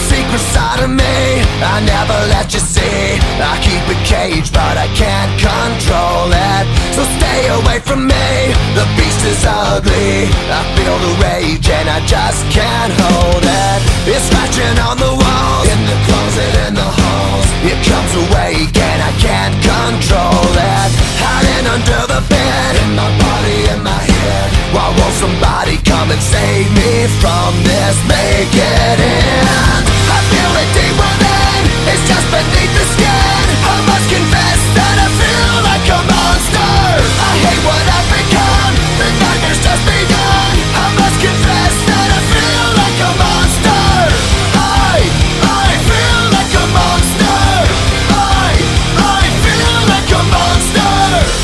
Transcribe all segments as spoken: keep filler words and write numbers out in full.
secret side of me I never let you see. I keep it caged but I can't control it. So stay away from me, the beast is ugly. I feel the rage and I just can't hold it. It's scratching on the walls, in the closet, in the halls. It comes awake and I can't control it. Hiding under the bed, in my body, in my head. Why won't somebody come and save me from this? Make it end. I feel it deep within, it's just beneath the skin. I must confess that I feel like a monster. I hate what I've become, the nightmare's just begun. I must confess that I feel like a monster. I, I feel like a monster. I, I feel like a monster.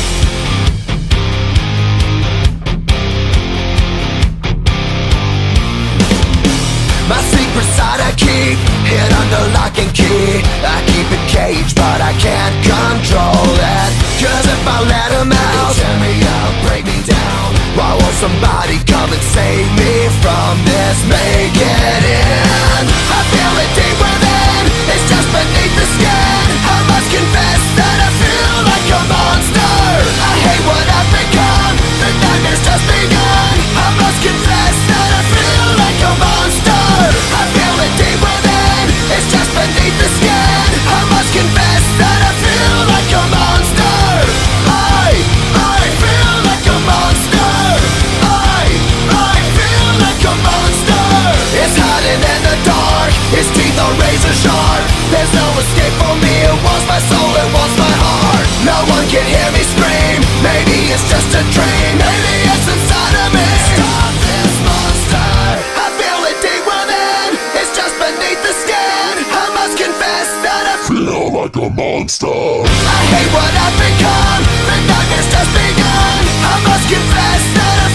My secret side I keep hid under lock and key. I keep it caged but I can't control it. Cause if I let him out, he'll tear me up, break me down. Why won't somebody come and save me from this? Make it end. I feel it deep within, it's just beneath the skin. I must confess that I feel like a monster. I hate what I've become, the nightmare's just begun. I must confess that I feel like a monster. I feel it deep within, it's just beneath the skin. I must confess that I feel like a monster. I, I feel like a monster. I, I feel like a monster. It's hiding in the dark, its teeth are razor sharp. There's no escape for me, it wants my soul, it wants my heart. No one can hear me scream, maybe it's just a dream. Maybe it's inside of me. Stop this monster. I feel it deep within, it's just beneath the skin. I must confess that I feel like a monster. I hate what I've become, the nightmare's just begun. I must confess that I